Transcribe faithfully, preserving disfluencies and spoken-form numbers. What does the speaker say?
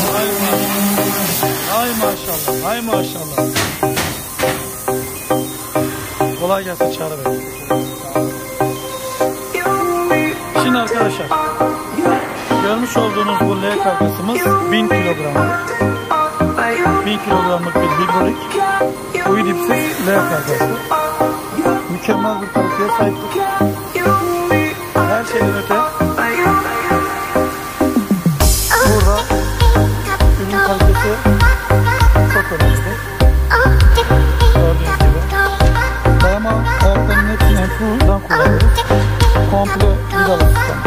Hay maşallah. Hay maşallah. Kolay gelsin Çağrı Bey. Şimdi arkadaşlar, görmüş olduğunuz bu L kargasımız bin kilogramlık. bin kilogramlık bir hidrolik uyu dipsiz L kargası. Mükemmel bir kaliteye sahiptir. Her şeyden öte burada ürün kalitesi çok önemlidir. Gördüğünüz gibi. Dayama ayaklarının hepsini enfurdan kullanıyoruz. Komple vidalı sistem.